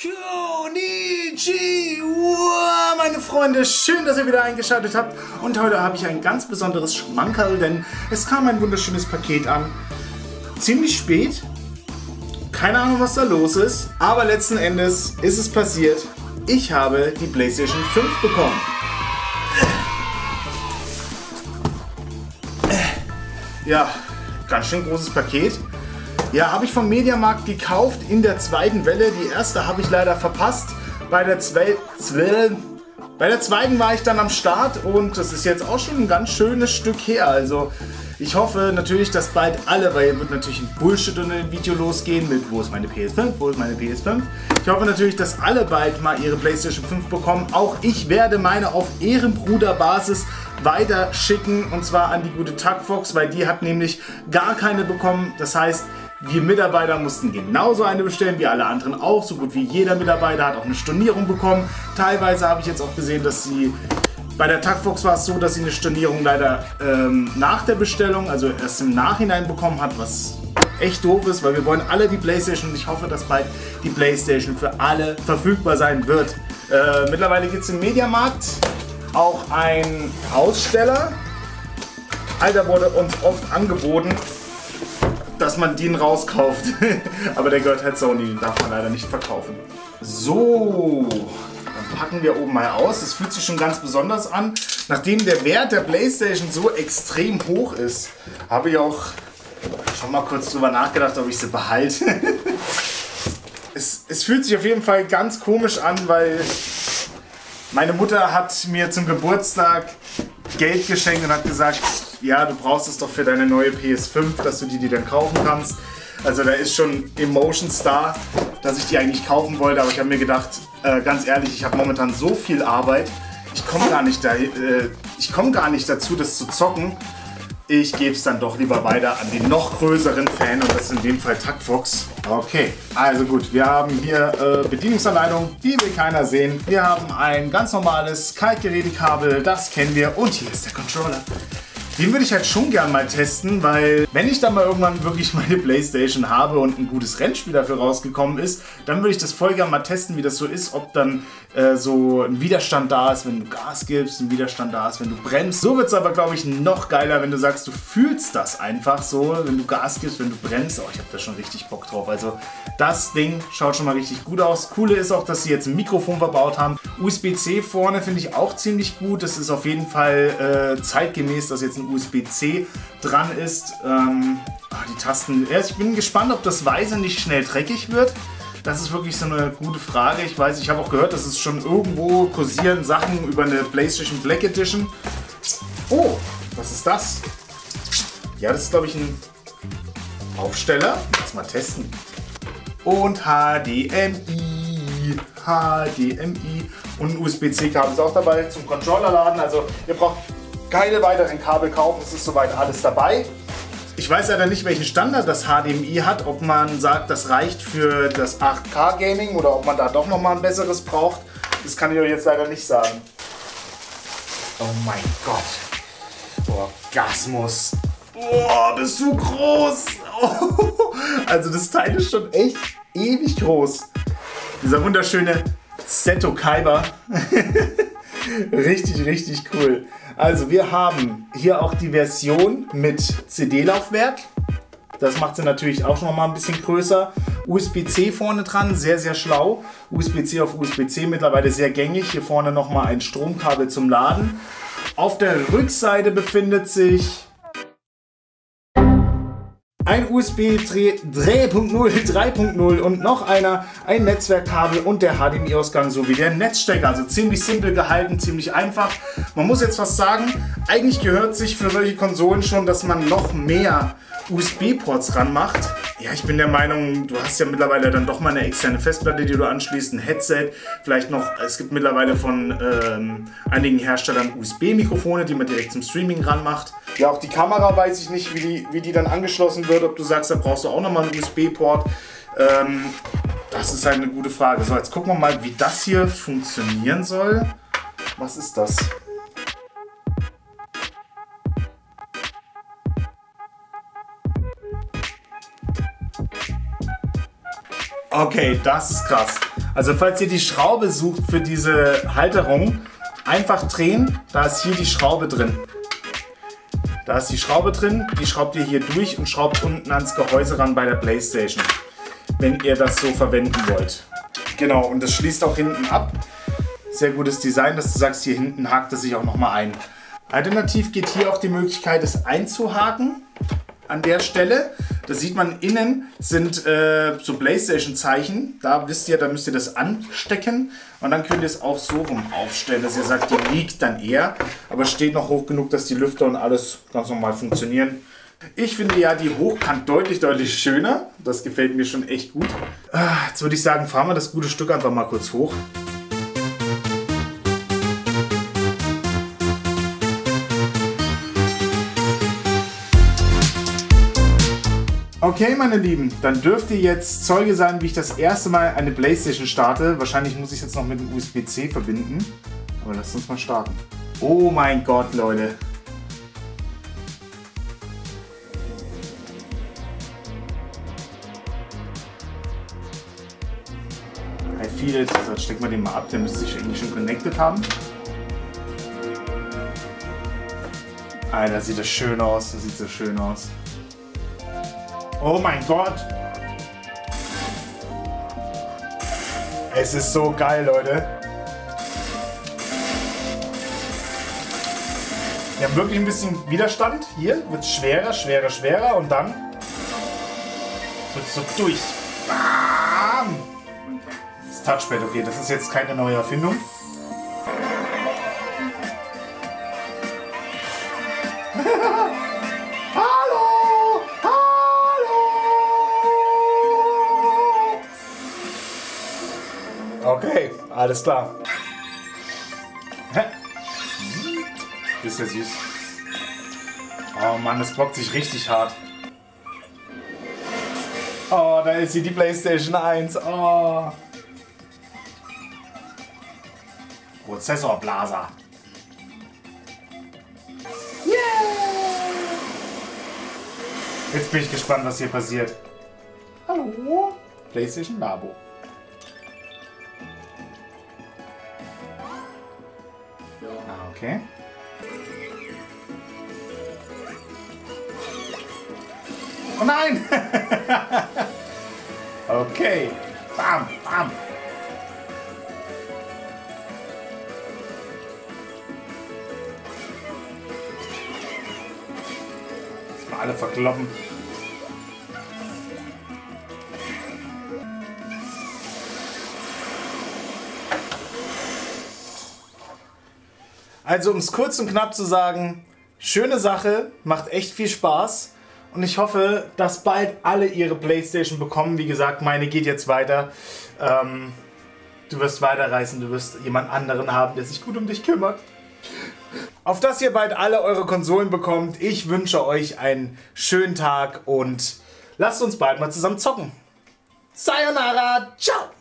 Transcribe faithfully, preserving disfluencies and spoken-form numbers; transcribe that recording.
Konnichiwa, meine Freunde, schön, dass ihr wieder eingeschaltet habt. Und heute habe ich ein ganz besonderes Schmankerl, denn es kam ein wunderschönes Paket an. Ziemlich spät. Keine Ahnung, was da los ist. Aber letzten Endes ist es passiert. Ich habe die PlayStation fünf bekommen. Ja, ganz schön großes Paket. Ja, habe ich vom Mediamarkt gekauft in der zweiten Welle. Die erste habe ich leider verpasst. Bei der, zwei, zwei, bei der zweiten war ich dann am Start und das ist jetzt auch schon ein ganz schönes Stück her. Also ich hoffe natürlich, dass bald alle, weil hier wird natürlich ein Bullshit unter dem Video losgehen mit wo ist meine P S fünf, wo ist meine P S fünf. Ich hoffe natürlich, dass alle bald mal ihre PlayStation fünf bekommen. Auch ich werde meine auf Ehrenbruderbasis weiter schicken und zwar an die gute Tagfox, weil die hat nämlich gar keine bekommen. Das heißt, wir Mitarbeiter mussten genauso eine bestellen wie alle anderen auch. So gut wie jeder Mitarbeiter hat auch eine Stornierung bekommen. Teilweise habe ich jetzt auch gesehen, dass sie bei der Tagfox war es so, dass sie eine Stornierung leider ähm, nach der Bestellung, also erst im Nachhinein bekommen hat, was echt doof ist, weil wir wollen alle die PlayStation und ich hoffe, dass bald die PlayStation für alle verfügbar sein wird. Äh, mittlerweile gibt es im Mediamarkt auch einen Aussteller. Alter, wurde uns oft angeboten, dass man den rauskauft. Aber der gehört halt Sony, den darf man leider nicht verkaufen. So, dann packen wir oben mal aus. Das fühlt sich schon ganz besonders an. Nachdem der Wert der PlayStation so extrem hoch ist, habe ich auch schon mal kurz drüber nachgedacht, ob ich sie behalte. es, es fühlt sich auf jeden Fall ganz komisch an, weil meine Mutter hat mir zum Geburtstag Geld geschenkt und hat gesagt, ja, du brauchst es doch für deine neue P S fünf, dass du die, die dann kaufen kannst. Also da ist schon Emotions da, dass ich die eigentlich kaufen wollte, aber ich habe mir gedacht, äh, ganz ehrlich, ich habe momentan so viel Arbeit, ich komme gar nicht da, äh, ich komme gar nicht dazu, das zu zocken. Ich gebe es dann doch lieber weiter an den noch größeren Fan und das ist in dem Fall Tagfox. Okay, also gut, wir haben hier äh, Bedienungsanleitung, die will keiner sehen. Wir haben ein ganz normales Kaltgerätekabel, das kennen wir und hier ist der Controller. Den würde ich halt schon gern mal testen, weil wenn ich dann mal irgendwann wirklich meine PlayStation habe und ein gutes Rennspiel dafür rausgekommen ist, dann würde ich das voll gern mal testen, wie das so ist, ob dann äh, so ein Widerstand da ist, wenn du Gas gibst, ein Widerstand da ist, wenn du bremst. So wird es aber, glaube ich, noch geiler, wenn du sagst, du fühlst das einfach so, wenn du Gas gibst, wenn du bremst. Oh, ich habe da schon richtig Bock drauf. Also das Ding schaut schon mal richtig gut aus. Coole ist auch, dass sie jetzt ein Mikrofon verbaut haben. U S B C vorne finde ich auch ziemlich gut. Das ist auf jeden Fall äh, zeitgemäß, dass jetzt ein U S B C dran ist. Ähm, die Tasten, ja, ich bin gespannt, ob das Weiße nicht schnell dreckig wird. Das ist wirklich so eine gute Frage. Ich weiß, ich habe auch gehört, dass es schon irgendwo kursieren Sachen über eine PlayStation Black Edition. Oh, was ist das? Ja, das ist, glaube ich, ein Aufsteller. Lass mal testen. Und H D M I. H D M I. Und ein U S B C-Kabel ist auch dabei zum Controller laden. Also ihr braucht keine weiteren Kabel kaufen, es ist soweit alles dabei. Ich weiß leider nicht, welchen Standard das H D M I hat, ob man sagt, das reicht für das acht K Gaming oder ob man da doch nochmal ein besseres braucht. Das kann ich euch jetzt leider nicht sagen. Oh mein Gott. Orgasmus. Boah, bist du groß. Oh. Also das Teil ist schon echt ewig groß. Dieser wunderschöne Seto Kaiba. Richtig, richtig cool. Also wir haben hier auch die Version mit C D-Laufwerk. Das macht sie natürlich auch schon mal ein bisschen größer. U S B C vorne dran, sehr, sehr schlau. U S B C auf U S B C mittlerweile sehr gängig. Hier vorne nochmal ein Stromkabel zum Laden. Auf der Rückseite befindet sich ein U S B drei Punkt null und noch einer, ein Netzwerkkabel und der H D M I-Ausgang sowie der Netzstecker. Also ziemlich simpel gehalten, ziemlich einfach. Man muss jetzt fast sagen, eigentlich gehört sich für solche Konsolen schon, dass man noch mehr U S B-Ports ranmacht. Ja, ich bin der Meinung, du hast ja mittlerweile dann doch mal eine externe Festplatte, die du anschließt, ein Headset, vielleicht noch, es gibt mittlerweile von ähm, einigen Herstellern U S B-Mikrofone, die man direkt zum Streaming ranmacht. Ja, auch die Kamera weiß ich nicht, wie die, wie die dann angeschlossen wird, ob du sagst, da brauchst du auch nochmal einen U S B-Port. Ähm, das ist halt eine gute Frage. So, jetzt gucken wir mal, wie das hier funktionieren soll. Was ist das? Okay, das ist krass. Also falls ihr die Schraube sucht für diese Halterung, einfach drehen. Da ist hier die Schraube drin. Da ist die Schraube drin. Die schraubt ihr hier durch und schraubt unten ans Gehäuse ran bei der PlayStation, wenn ihr das so verwenden wollt. Genau, und das schließt auch hinten ab. Sehr gutes Design, dass du sagst, hier hinten hakt es sich auch nochmal ein. Alternativ geht hier auch die Möglichkeit, es einzuhaken an der Stelle. Das sieht man innen, sind äh, so PlayStation-Zeichen. Da wisst ihr, da müsst ihr das anstecken. Und dann könnt ihr es auch so rum aufstellen, dass ihr sagt, die liegt dann eher. Aber steht noch hoch genug, dass die Lüfter und alles ganz normal funktionieren. Ich finde ja die Hochkant deutlich, deutlich schöner. Das gefällt mir schon echt gut. Jetzt würde ich sagen, fahren wir das gute Stück einfach mal kurz hoch. Okay, meine Lieben, dann dürft ihr jetzt Zeuge sein, wie ich das erste Mal eine PlayStation starte. Wahrscheinlich muss ich es jetzt noch mit dem U S B C verbinden. Aber lasst uns mal starten. Oh mein Gott, Leute. I feel it. Also stecken wir den mal ab, der müsste sich irgendwie schon connected haben. Alter, sieht das schön aus. Das sieht so schön aus. Oh mein Gott! Es ist so geil, Leute. Wir haben wirklich ein bisschen Widerstand. Hier wird es schwerer, schwerer, schwerer und dann wird es so durch. Bam! Das Touchpad, okay, das ist jetzt keine neue Erfindung. Okay, alles klar. Das ist ja süß. Oh Mann, das blockt sich richtig hart. Oh, da ist sie, die PlayStation eins. Oh. Prozessorblaser. Yeah! Jetzt bin ich gespannt, was hier passiert. Hallo? PlayStation Labo. Okay. Oh nein! Okay. Bam, bam. Jetzt mal alle verkloppen. Also um es kurz und knapp zu sagen, schöne Sache, macht echt viel Spaß und ich hoffe, dass bald alle ihre PlayStation bekommen. Wie gesagt, meine geht jetzt weiter. Ähm, du wirst weiterreisen, du wirst jemand anderen haben, der sich gut um dich kümmert. Auf dass ihr bald alle eure Konsolen bekommt. Ich wünsche euch einen schönen Tag und lasst uns bald mal zusammen zocken. Sayonara, ciao!